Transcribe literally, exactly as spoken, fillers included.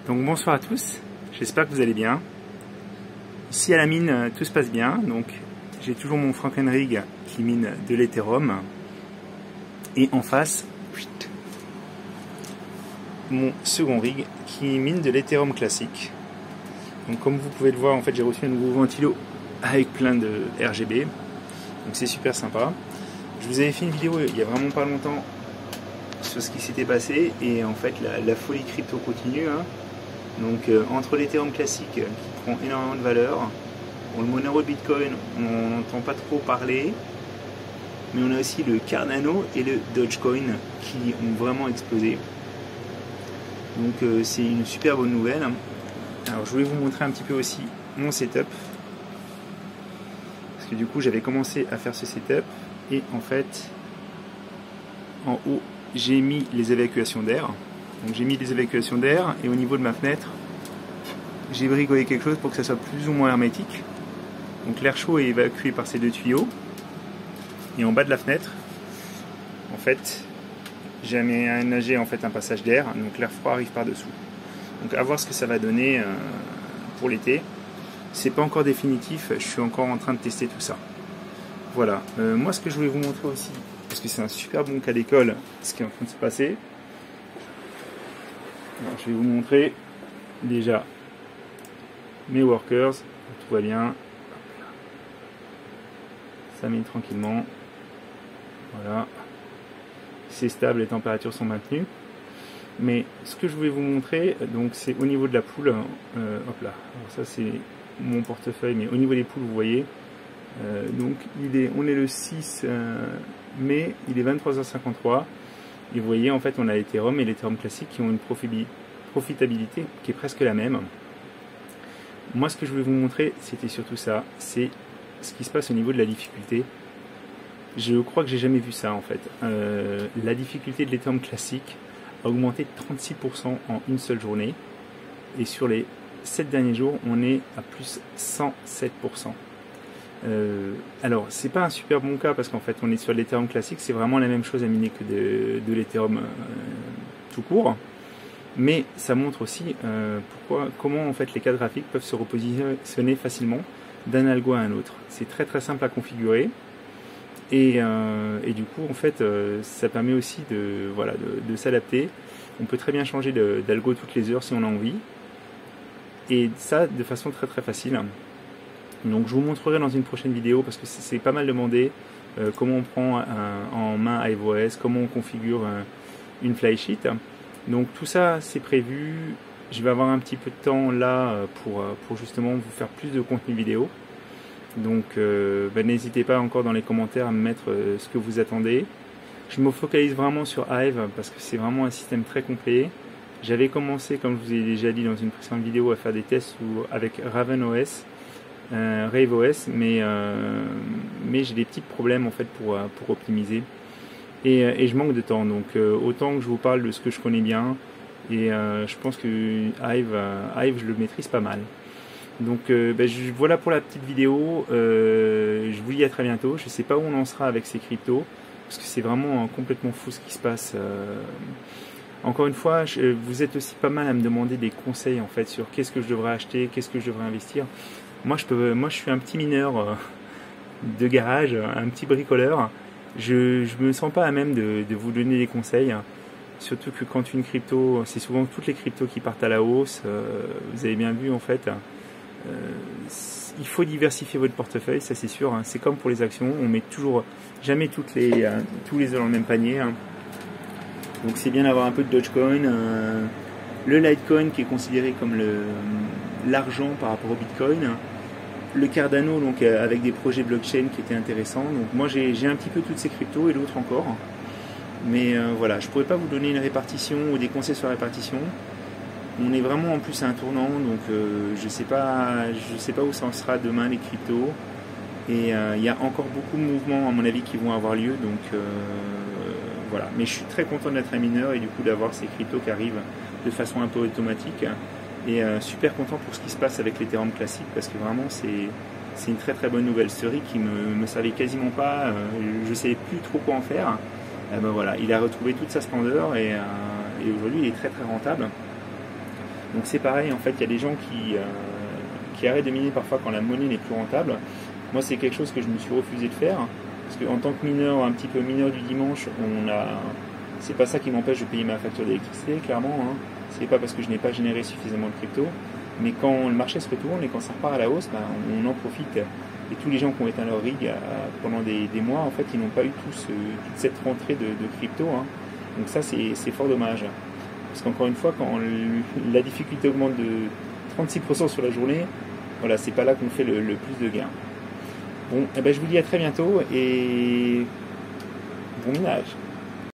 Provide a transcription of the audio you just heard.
Donc bonsoir à tous, j'espère que vous allez bien. Ici à la mine, tout se passe bien. Donc j'ai toujours mon Frankenrig qui mine de l'Ethereum. Et en face, mon second rig qui mine de l'Ethereum classique. Donc comme vous pouvez le voir, en fait j'ai reçu un nouveau ventilo avec plein de R G B. Donc c'est super sympa. Je vous avais fait une vidéo il y a vraiment pas longtemps sur ce qui s'était passé. Et en fait la, la folie crypto continue. Hein. Donc euh, entre l'Ethereum classique qui prend énormément de valeur, bon, le Monero de Bitcoin on n'entend pas trop parler, mais on a aussi le Cardano et le Dogecoin qui ont vraiment explosé. Donc euh, c'est une super bonne nouvelle. Alors je voulais vous montrer un petit peu aussi mon setup, parce que du coup j'avais commencé à faire ce setup et en fait en haut j'ai mis les évacuations d'air. Donc j'ai mis des évacuations d'air et au niveau de ma fenêtre, j'ai bricolé quelque chose pour que ça soit plus ou moins hermétique. Donc l'air chaud est évacué par ces deux tuyaux. Et en bas de la fenêtre, en fait, j'ai aménagé en fait un passage d'air, donc l'air froid arrive par dessous. Donc à voir ce que ça va donner euh, pour l'été. C'est pas encore définitif, je suis encore en train de tester tout ça. Voilà. Euh, moi ce que je voulais vous montrer aussi, parce que c'est un super bon cas d'école, ce qui est en train de se passer. Alors, je vais vous montrer déjà mes workers, tout va bien, ça mine tranquillement, voilà, c'est stable, les températures sont maintenues. Mais ce que je voulais vous montrer, donc c'est au niveau de la poule, euh, hop là, alors ça c'est mon portefeuille, mais au niveau des poules vous voyez, euh, donc il est, on est le six mai, il est vingt-trois heures cinquante-trois. Et vous voyez, en fait, on a l'Ethereum et l'Ethereum classique qui ont une profitabilité qui est presque la même. Moi, ce que je voulais vous montrer, c'était surtout ça. C'est ce qui se passe au niveau de la difficulté. Je crois que j'ai jamais vu ça, en fait. Euh, la difficulté de l'Ethereum classique a augmenté de trente-six pour cent en une seule journée. Et sur les sept derniers jours, on est à plus cent sept pour cent. Euh, alors c'est pas un super bon cas parce qu'en fait on est sur l'Ethereum classique, c'est vraiment la même chose à miner que de, de l'Ethereum euh, tout court, mais ça montre aussi euh, pourquoi, comment en fait les cas graphiques peuvent se repositionner facilement d'un algo à un autre. C'est très très simple à configurer et, euh, et du coup en fait euh, ça permet aussi de, voilà, de, de s'adapter. On peut très bien changer d'algo toutes les heures si on a envie, et ça de façon très très facile. Donc je vous montrerai dans une prochaine vidéo, parce que c'est pas mal demandé, euh, comment on prend un, en main HiveOS, comment on configure un, une flysheet. Donc tout ça c'est prévu. Je vais avoir un petit peu de temps là pour, pour justement vous faire plus de contenu vidéo. Donc euh, ben, n'hésitez pas encore dans les commentaires à me mettre euh, ce que vous attendez. Je me focalise vraiment sur Hive parce que c'est vraiment un système très complet. J'avais commencé, comme je vous ai déjà dit dans une précédente vidéo, à faire des tests où, avec RavenOS. Euh, RaveOS, mais, euh, mais j'ai des petits problèmes en fait pour, pour optimiser et, et je manque de temps, donc euh, autant que je vous parle de ce que je connais bien, et euh, je pense que Hive, euh, Hive je le maîtrise pas mal. Donc euh, ben, je, voilà pour la petite vidéo. Euh, je vous dis à très bientôt. Je sais pas où on en sera avec ces cryptos, parce que c'est vraiment euh, complètement fou ce qui se passe. euh, Encore une fois, je, vous êtes aussi pas mal à me demander des conseils en fait sur qu'est-ce que je devrais acheter, qu'est-ce que je devrais investir. Moi je, peux, moi, je suis un petit mineur euh, de garage, un petit bricoleur. Je ne me sens pas à même de, de vous donner des conseils. Surtout que quand une crypto, c'est souvent toutes les cryptos qui partent à la hausse. Euh, vous avez bien vu en fait. Euh, il faut diversifier votre portefeuille, ça c'est sûr. Hein. C'est comme pour les actions, on met toujours jamais toutes les, euh, tous les œufs dans le même panier. Hein. Donc c'est bien d'avoir un peu de Dogecoin. Euh, le Litecoin qui est considéré comme le l'argent par rapport au Bitcoin, le Cardano donc euh, avec des projets blockchain qui étaient intéressants. Donc moi j'ai un petit peu toutes ces cryptos et d'autres encore, mais euh, voilà, je pourrais pas vous donner une répartition ou des conseils sur la répartition. On est vraiment en plus à un tournant, donc euh, je sais pas je sais pas où ça en sera demain les cryptos, et il euh, y a encore beaucoup de mouvements à mon avis qui vont avoir lieu, donc euh, voilà. Mais je suis très content d'être un mineur et du coup d'avoir ces cryptos qui arrivent de façon un peu automatique. Et euh, super content pour ce qui se passe avec l'Ethereum classique, parce que vraiment c'est une très très bonne nouvelle. Ce rig qui me, me servait quasiment pas, euh, je ne savais plus trop quoi en faire. Eh ben voilà, il a retrouvé toute sa splendeur et, euh, et aujourd'hui il est très très rentable. Donc c'est pareil, en fait, il y a des gens qui, euh, qui arrêtent de miner parfois quand la monnaie n'est plus rentable. Moi, c'est quelque chose que je me suis refusé de faire, parce qu'en tant que mineur, un petit peu mineur du dimanche, on a, c'est pas ça qui m'empêche de payer ma facture d'électricité, clairement. Hein. C'est pas parce que je n'ai pas généré suffisamment de crypto, mais quand le marché se retourne et quand ça repart à la hausse, ben, on en profite. Et tous les gens qui ont éteint leur rig euh, pendant des, des mois, en fait, ils n'ont pas eu tout ce, toute cette rentrée de, de crypto. Hein. Donc ça, c'est, c'est fort dommage. Parce qu'encore une fois, quand le, la difficulté augmente de trente-six pour cent sur la journée, voilà, c'est pas là qu'on fait le, le plus de gains. Bon, eh ben, je vous dis à très bientôt et bon minage.